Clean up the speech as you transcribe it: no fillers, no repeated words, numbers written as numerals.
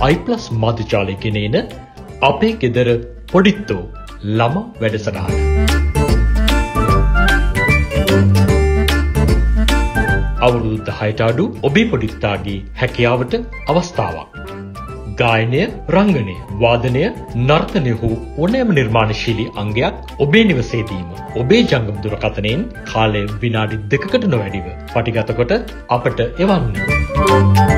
iplus මාධ්‍යාලය ගෙනෙන අපේ ගෙදර පොඩිත්තෝ ළමා වැඩසටහන. අවුරුදු 10ට අඩු ඔබේ පොඩිත්තාගේ හැකියාවට අවස්ථාවක්. ගායනය, රංගනය, වාදනය, නර්තනය හෝ ඕනෑම නිර්මාණශීලී අංගයක් ඔබේ නිවසේදීම ඔබේ ජංගම දුරකථනයෙන් කාලය විනාඩි 2කට නොවැඩිව පටිගත කොට අපට එවන්න.